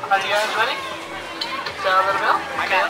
Are you guys ready? Sound the bell? I got